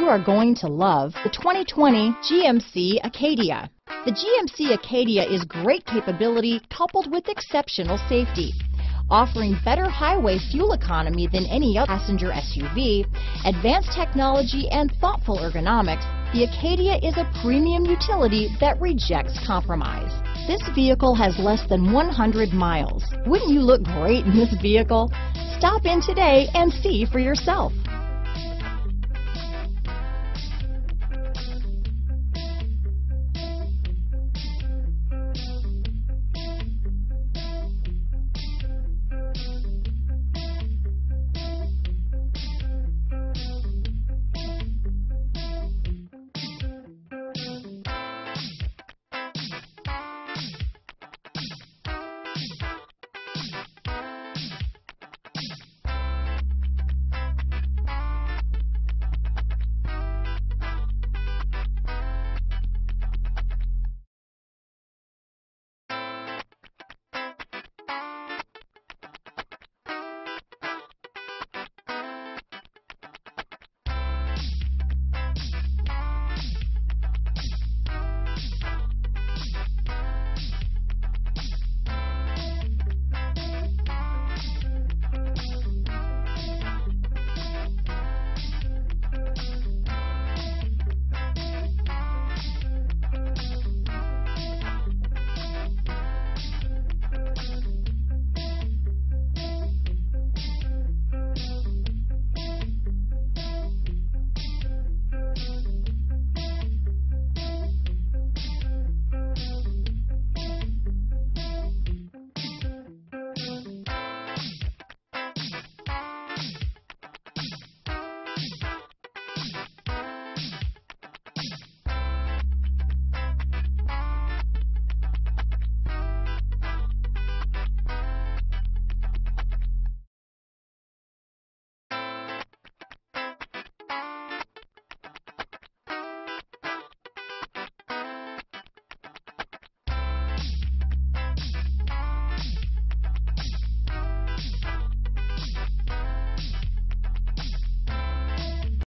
are going to love the 2020 GMC Acadia. The GMC Acadia is great capability coupled with exceptional safety. Offering better highway fuel economy than any other passenger SUV, advanced technology and thoughtful ergonomics, the Acadia is a premium utility that rejects compromise. This vehicle has less than 100 miles. Wouldn't you look great in this vehicle? Stop in today and see for yourself.